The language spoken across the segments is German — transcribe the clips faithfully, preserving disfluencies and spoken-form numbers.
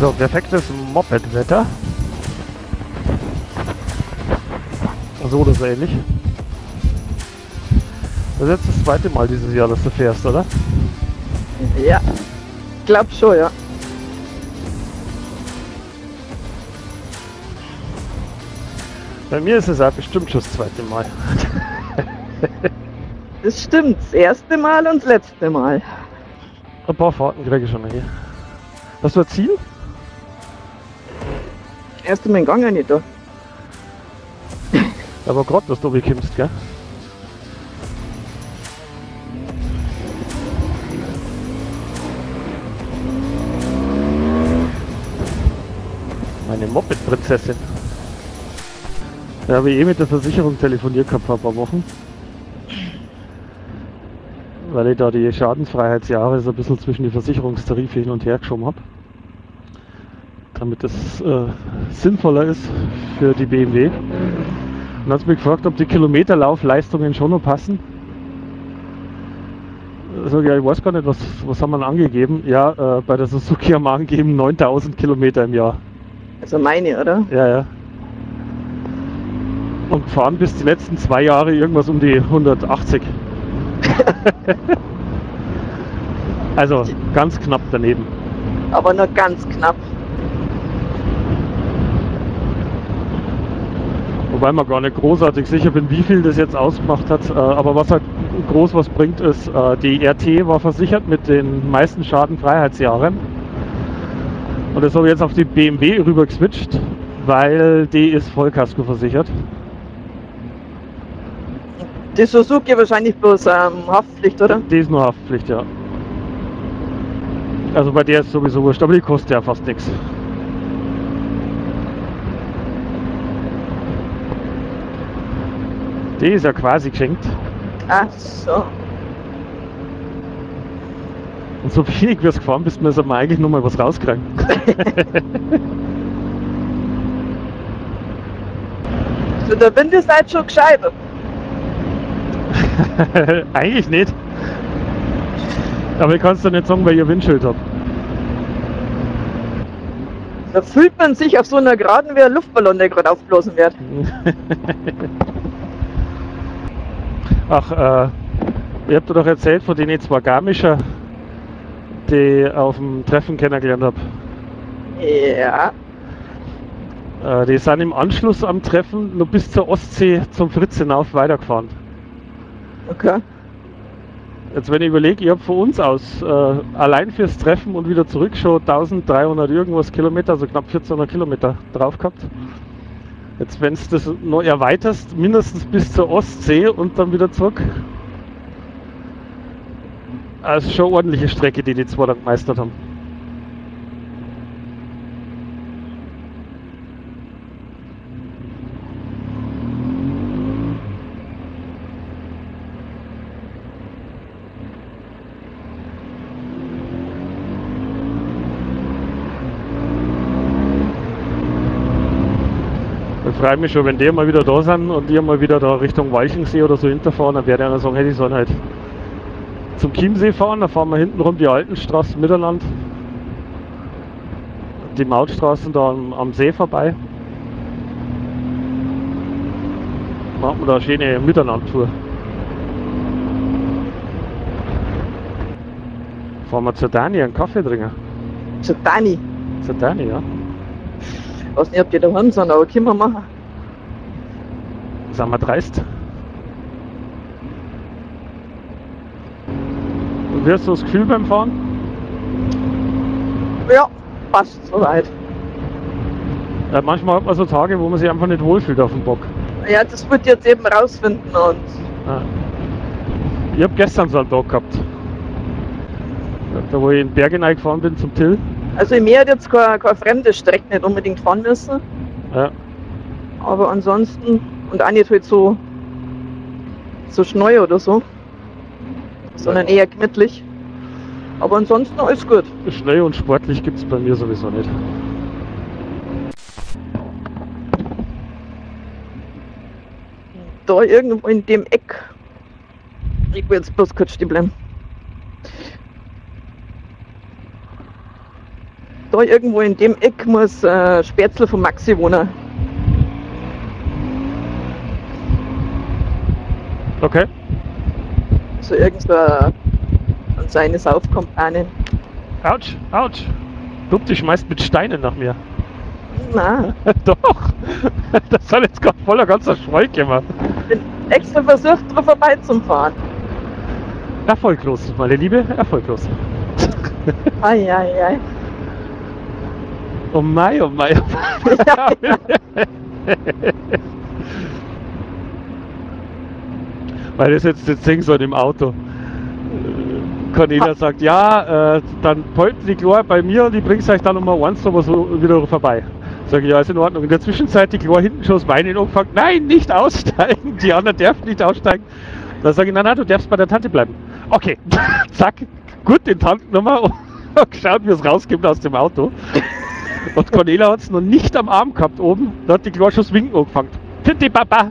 So, perfektes Moped-Wetter. So oder so ähnlich. Das ist jetzt das zweite Mal dieses Jahr, dass du fährst, oder? Ja, glaub schon, ja. Bei mir ist es auch bestimmt schon das zweite Mal. Das stimmt, das erste Mal und das letzte Mal. Ein paar Fahrten kriege ich schon hier. Hast du ein Ziel? Erst einmal in Gang nicht da. Aber gerade, dass du bekommst, gell? Meine Moped-Prinzessin. Da habe ich eh mit der Versicherung telefoniert gehabt vor ein paar Wochen. Weil ich da die Schadensfreiheitsjahre so ein bisschen zwischen die Versicherungstarife hin und her geschoben habe. Damit es äh, sinnvoller ist für die B M W. Und dann hat sie mich gefragt, ob die Kilometerlaufleistungen schon noch passen. Also, ja, ich weiß gar nicht, was, was haben wir angegeben? Ja, äh, bei der Suzuki haben wir angegeben neuntausend Kilometer im Jahr. Also meine, oder? Ja, ja. Und fahren bis die letzten zwei Jahre irgendwas um die hundertachtzig. Also ganz knapp daneben. Aber nur ganz knapp. Wobei man gar nicht großartig sicher bin, wie viel das jetzt ausgemacht hat. Aber was halt groß was bringt, ist, die R T war versichert mit den meisten Schadenfreiheitsjahren. Und das habe ich jetzt auf die B M W rüber geswitcht, weil die ist Vollkasko versichert. Die Suzuki wahrscheinlich bloß ähm, Haftpflicht, oder? Die ist nur Haftpflicht, ja. Also bei der ist sowieso wurscht, aber die kostet ja fast nichts. Die ist ja quasi geschenkt. Ach so. Und so wenig wie es gefahren bist, müssen wir eigentlich noch mal was rauskriegen. So, der Wind ist halt schon gescheit. Eigentlich nicht. Aber ich kann es dir nicht sagen, weil ich ein Windschild habe. Da fühlt man sich auf so einer Geraden wie ein Luftballon, der gerade aufblasen wird. Ach, äh, ich hab dir doch erzählt von den zwei Garmischer, die ich auf dem Treffen kennengelernt habe. Ja. Äh, die sind im Anschluss am Treffen noch bis zur Ostsee zum Fritz hinauf weitergefahren. Okay. Jetzt wenn ich überlege, ich habe von uns aus äh, allein fürs Treffen und wieder zurück schon eintausenddreihundert irgendwas Kilometer, also knapp vierzehnhundert Kilometer drauf gehabt. Jetzt wenn du das noch erweiterst, mindestens bis zur Ostsee und dann wieder zurück. Also schon eine ordentliche Strecke, die die zwei dann gemeistert haben. Ich freue mich schon, wenn die mal wieder da sind und die mal wieder da Richtung Walchensee oder so hinterfahren, dann werde ich einer sagen, hey, die sollen halt zum Chiemsee fahren, dann fahren wir hinten rum die Altenstraße miteinander, die Mautstraßen da am, am See vorbei. Machen wir da eine schöne Miteinandertour. Fahren wir zur Dani einen Kaffee trinken. Zur Dani. Zur Dani, ja. Ich weiß nicht, ob die daheim sind, aber können wir machen. Sind wir dreist. Und wie hast du das Gefühl beim Fahren? Ja, passt soweit. Ja, manchmal hat man so Tage, wo man sich einfach nicht wohlfühlt auf dem Bock. Ja, das wird jetzt eben rausfinden und. Ja. Ich habe gestern so einen Tag gehabt. Da wo ich in Bergen gefahren bin zum Till. Also ich hätte jetzt keine, keine fremde Strecke nicht unbedingt fahren müssen. Ja. Aber ansonsten, und auch nicht halt so, so schnell oder so, sondern eher gemütlich. Aber ansonsten alles gut. Schnell und sportlich gibt es bei mir sowieso nicht. Da irgendwo in dem Eck. Ich will jetzt bloß kurz stehen bleiben. Da irgendwo in dem Eck muss äh, Spätzle von Maxi wohnen. Okay. So irgend so eine, seine Saufkompane. Autsch, autsch. Dupp, die schmeißt mit Steinen nach mir. Nein, Doch. Das soll jetzt gerade voller ganzer Schweig gemacht. ich bin extra versucht, drauf vorbeizufahren. Erfolglos, meine Liebe, erfolglos. Ei, ei, ei. Oh mei, oh mei, oh mei. Weil das jetzt das Ding so im Auto. Cornelia sagt, ja, äh, dann polten die Chlor bei mir und ich bring's euch dann nochmal eins aber so wieder vorbei. Sag ich, ja, ist in Ordnung. In der Zwischenzeit die Chlor hinten schon das Bein in angefangen, nein, nicht aussteigen, die anderen dürfen nicht aussteigen. Dann sage ich, nein, nein, du darfst bei der Tante bleiben. Okay, zack, gut, den Tantennummer und geschaut, wie es rauskommt aus dem Auto. Und Cornelia hat es noch nicht am Arm gehabt oben, da hat die Chlor schon das Winken angefangen. Für die Papa!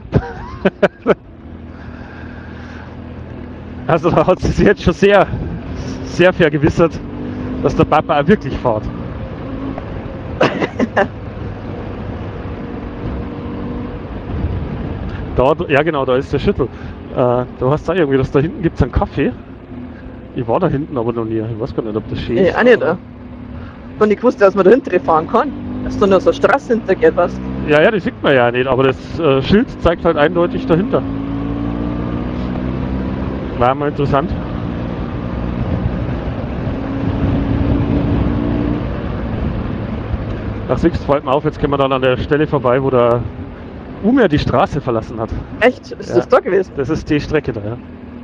Also da hat sie sich jetzt schon sehr, sehr vergewissert, dass der Papa auch wirklich fährt. Da, ja genau, da ist der Schüttel. Äh, du hast da irgendwie, dass da hinten gibt es einen Kaffee. Ich war da hinten aber noch nie. Ich weiß gar nicht, ob das schön ist. Nee, auch nicht. Da. Und ich wusste, dass man da hinten fahren kann. Dass da nur so eine Straße hintergeht, was? Ja, ja, das sieht man ja nicht, aber das äh, Schild zeigt halt eindeutig dahinter. War mal interessant. Nach Sixt fällt mir auf, jetzt können wir dann an der Stelle vorbei, wo der Umer die Straße verlassen hat. Echt? Ist Ja. das da gewesen? Das ist die Strecke da, ja.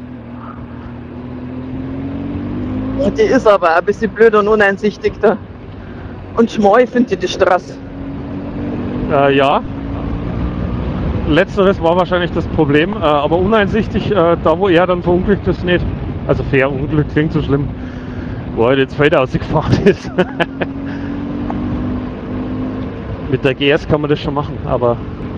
Ja, die ist aber ein bisschen blöd und uneinsichtig da. Und schmal finde ich die Straße. Äh, ja. Letzteres war wahrscheinlich das Problem, äh, aber uneinsichtig, äh, da wo er dann verunglückt ist, nicht. Also verunglückt klingt so schlimm. Wo er jetzt Feld ausgefahren ist. Mit der G S kann man das schon machen, aber...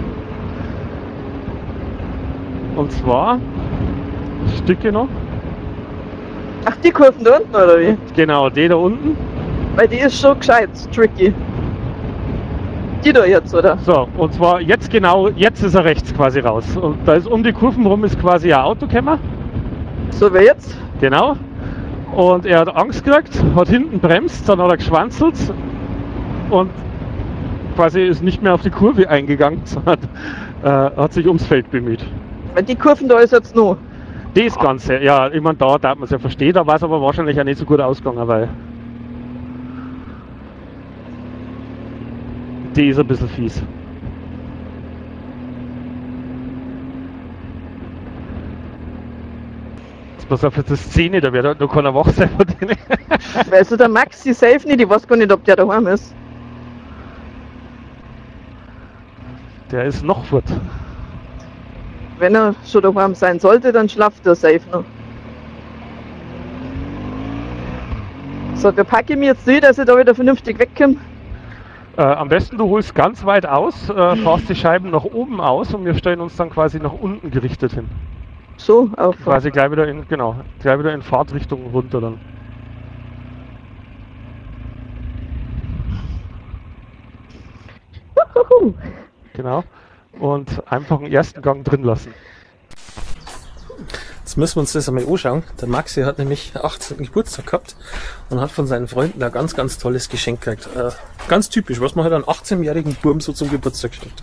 Und zwar... Stücke noch. Ach, die Kurven da unten, oder wie? Genau, die da unten. Weil die ist schon gescheit, tricky. Die da jetzt, oder? So, und zwar jetzt genau, jetzt ist er rechts quasi raus. Und da ist um die Kurven rum ist quasi ein Auto gekommen. So wie jetzt? Genau. Und er hat Angst gekriegt, hat hinten bremst, dann hat er geschwanzelt und quasi ist nicht mehr auf die Kurve eingegangen, sondern äh, hat sich ums Feld bemüht. Weil die Kurven da ist jetzt noch. Das Ganze, ja, ich meine, da darf man es ja verstehen, da war es aber wahrscheinlich auch nicht so gut ausgegangen, weil die ist ein bisschen fies. Jetzt pass auf, jetzt ist Szene, da wird halt noch keiner wach sein von denen. Weißt du, der Maxi safe nicht, ich weiß gar nicht, ob der daheim ist. Der ist noch fort. Wenn er schon daheim sein sollte, dann schlaft er safe noch. So, da packe ich mir jetzt die, dass ich da wieder vernünftig wegkomme. Äh, am besten du holst ganz weit aus, äh, fahrst die Scheiben nach oben aus und wir stellen uns dann quasi nach unten gerichtet hin. So, auf. Quasi gleich wieder in, genau, gleich wieder in Fahrtrichtung runter dann. Juhu. Genau. Und einfach einen ersten Gang drin lassen. Jetzt müssen wir uns das einmal anschauen. Der Maxi hat nämlich achtzehnten Geburtstag gehabt und hat von seinen Freunden ein ganz, ganz tolles Geschenk gekriegt. Äh, ganz typisch, was man halt einen achtzehnjährigen Burm so zum Geburtstag schenkt.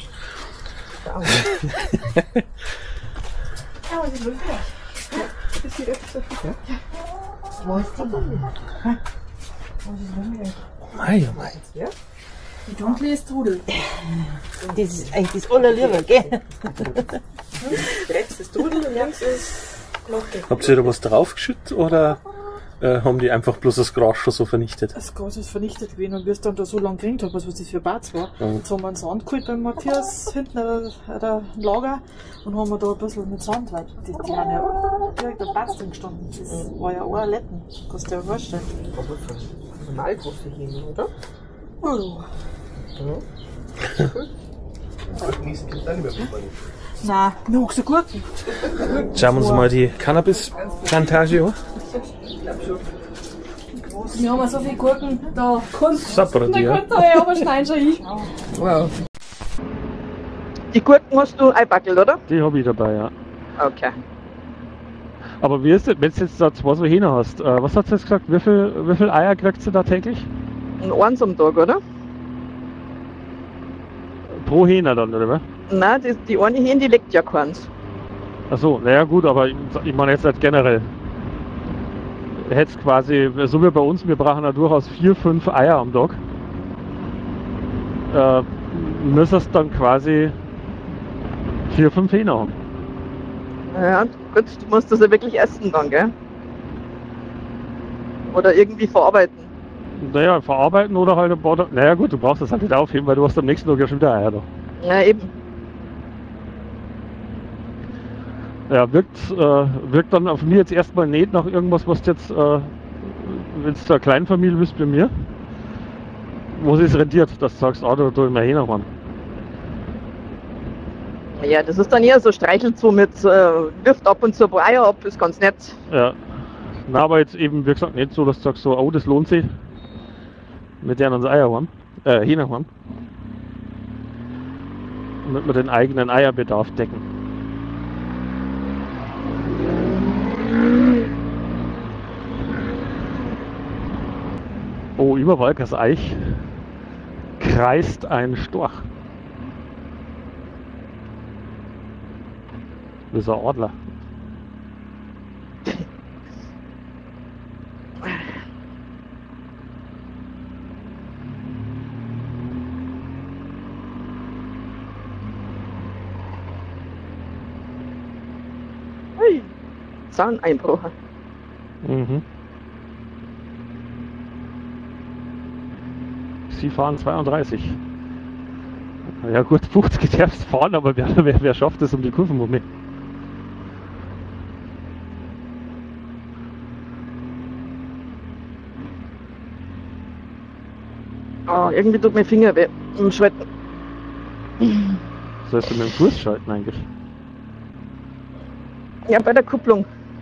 Mei, oh mei. Die dunkle ist Trudel. Das ist eigentlich das Allerliebe, gell? Rechts ist Trudel und links ist Glocke. Habt ihr da was draufgeschüttet oder äh, haben die einfach bloß das Gras schon so vernichtet? Das Gras ist vernichtet gewesen und wir es dann da so lange gekriegt haben, was das für Bats war. Mhm. Jetzt haben wir einen Sand geholt beim Matthias hinten an der Lager und haben wir da ein bisschen mit Sand, weil die, die haben ja direkt am Bats drin gestanden. Das war ja ein Letten, kannst du dir vorstellen. Aber normal große Hähne, oder? Oh. Ja. Nein, wir haben so Gurken. Schauen wir uns mal die Cannabis-Plantage an. Wir haben so viele Gurken, da kannst Sapper, da ja. kannst du ja aber schneiden schon ich. Wow. Die Gurken hast du einbackelt, oder? Die habe ich dabei, ja. Okay. Aber wie ist das, wenn du jetzt da zwei so Hähner hast, äh, was hat sie jetzt gesagt, wie viel, wie viel Eier kriegst du da täglich? Und eins am Tag, oder? Pro Hähner dann, oder was? Nein, die, die eine Hähne, die legt ja keins. Achso, naja gut, aber ich, ich meine jetzt halt generell. Hättest quasi, so wie bei uns, wir brauchen ja durchaus vier, fünf Eier am Tag. Äh, müsstest dann quasi vier, fünf Hähner haben. Ja, gut, du musst das ja wirklich essen dann, gell? Oder irgendwie verarbeiten. Naja, verarbeiten oder halt ein paar, naja gut, du brauchst das halt wieder aufheben, weil du hast am nächsten Tag ja schon wieder Eier da. Ja, eben. Ja, wirkt, äh, wirkt dann auf mich jetzt erstmal nicht nach irgendwas, was du jetzt, äh, wenn du eine Kleinfamilie bist bei mir, wo es sich rentiert, dass du sagst, ah, da tue ich mir Hähner ran. Ja, das ist dann eher so streichelt so mit, äh, wirft ab und zu ein paar Eier ab, ist ganz nett. Ja. Na, aber jetzt eben, wie gesagt, nicht so, dass du sagst, so, oh, das lohnt sich, mit denen uns Eier haben, äh, Hähner haben. Damit wir den eigenen Eierbedarf decken. Oh, über Walkers Eich kreist ein Storch. Das ist ein Adler. Hui, Zahneinbruch. Mhm. Sie fahren zweiunddreißig. Ja gut, fünfzig darfst fahren, aber wer, wer, wer schafft es um die Kurven um mich? Oh, irgendwie tut mein Finger weh im Schwetten. Sollst du mit dem Fuß schalten eigentlich? Ja, bei der Kupplung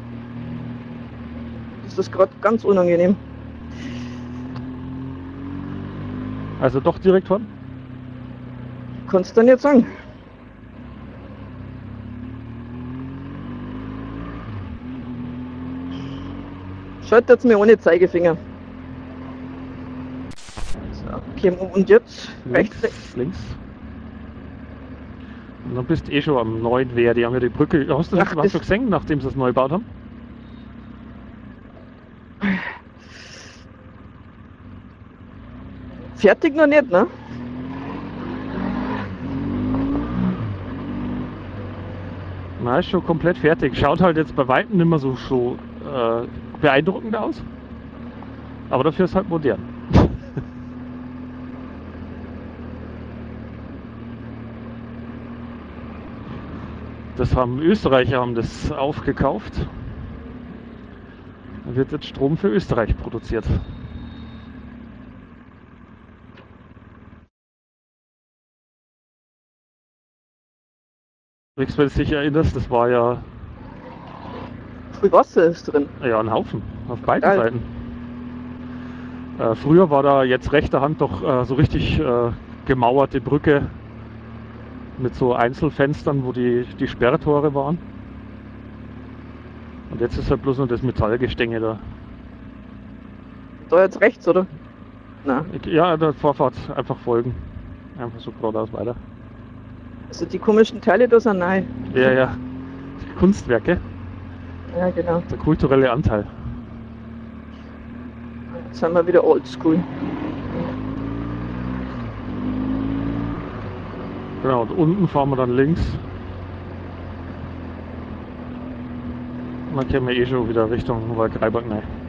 ist das gerade ganz unangenehm. Also doch direkt fahren? Kannst du nicht sagen. Schaut jetzt mir ohne Zeigefinger. So, okay, und jetzt rechts. Links, links. Und dann bist du eh schon am neuen Wehr. Die haben ja die Brücke. Hast du das Ach, hast du gesehen, nachdem sie es neu gebaut haben? Fertig noch nicht, ne? Na, ist schon komplett fertig. Schaut halt jetzt bei Weitem nicht mehr so, so äh, beeindruckend aus. Aber dafür ist halt modern. Das haben Österreicher haben das aufgekauft. Da wird jetzt Strom für Österreich produziert. Wenn du dich erinnerst, das war ja, Viel Wasser ist drin. ja ein Haufen auf beiden Geil. Seiten. Äh, früher war da jetzt rechter Hand doch äh, so richtig äh, gemauerte Brücke mit so Einzelfenstern, wo die, die Sperrtore waren. Und jetzt ist halt bloß noch das Metallgestänge da. Da jetzt rechts, oder? Na, Ich, ja, der Vorfahrt einfach folgen. Einfach so geradeaus weiter. also die komischen Teile da sind neu. Ja, ja. Kunstwerke, Ja, genau. der kulturelle Anteil. Jetzt sind wir wieder oldschool. Genau, und unten fahren wir dann links. Und dann können wir eh schon wieder Richtung Waldkraiberg rein.